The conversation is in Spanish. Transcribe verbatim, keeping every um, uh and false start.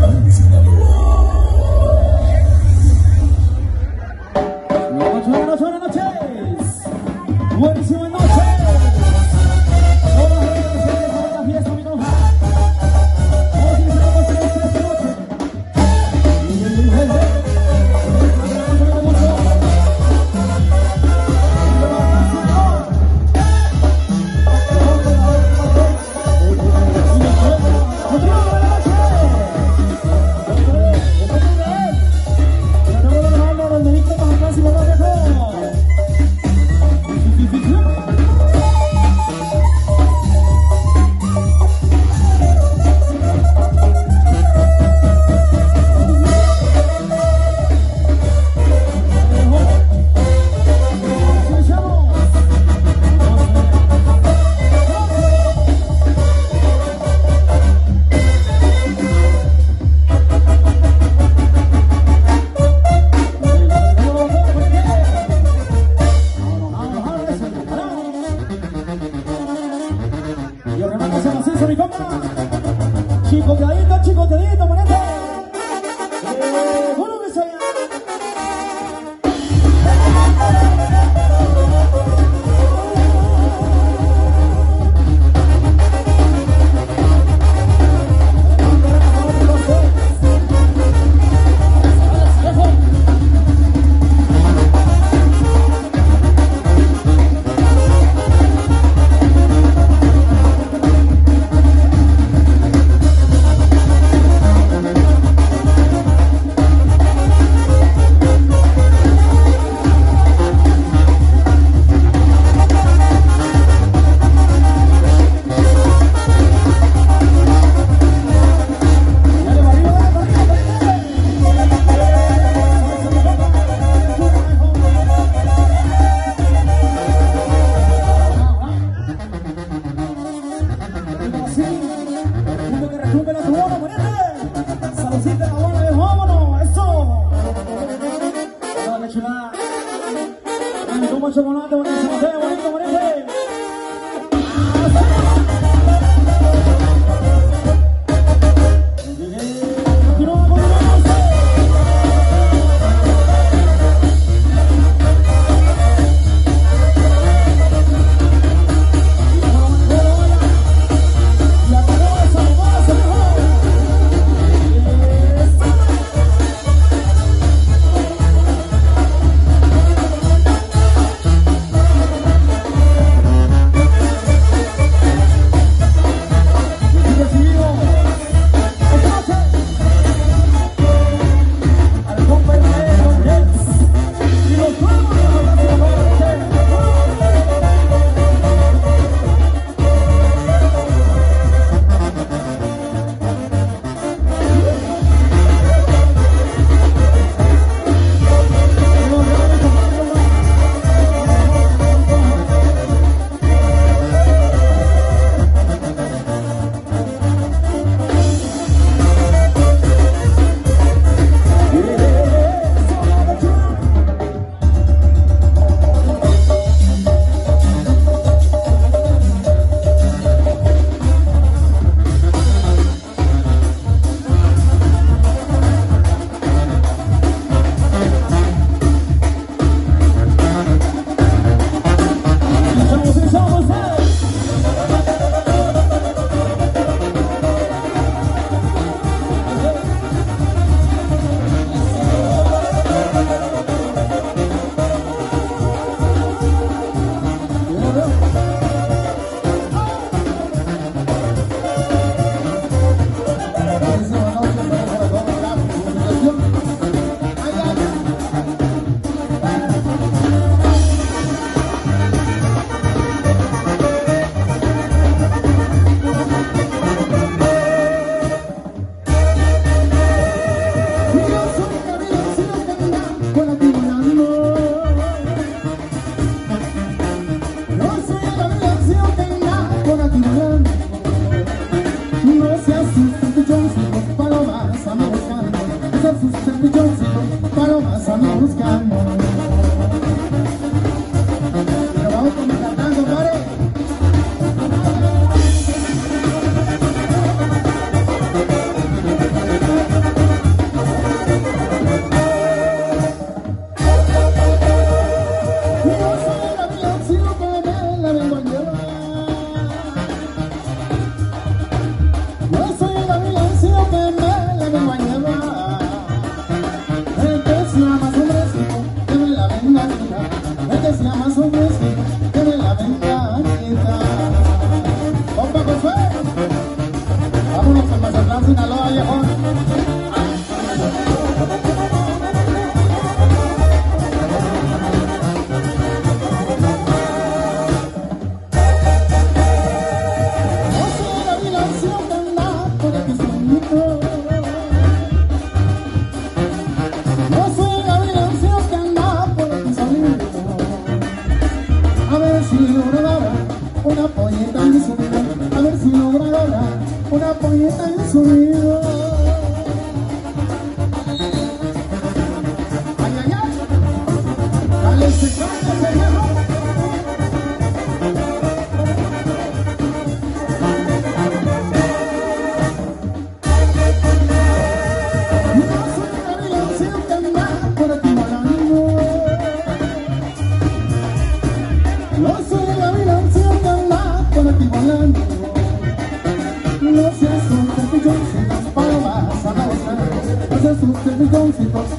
Cali, Sinaloa. Buenas noches, buenas noches. Buenísimas noches. Todos los presentes a esta fiesta, mi compa. Vamos a iniciar con ustedes esta noche. Y el hijo de chicoteadito, chicoteadito, ponete. Eh, bueno que sea. Chocolate, bonito, bonito, bonito. Cali, Saludos para Mazatlán, Sinaloa, viejo. Una pollita en su vida, a ver si logra agarrar una pollita en su vida. Ay, ay, ay, dale ese cambio, viejo. No soy gavilancillo que anda por aquí volando. No soy gavilancillo que anda por aquí volando. No se asusten, pichoncitos, palomas a la boca. No se asusten, pichoncitos,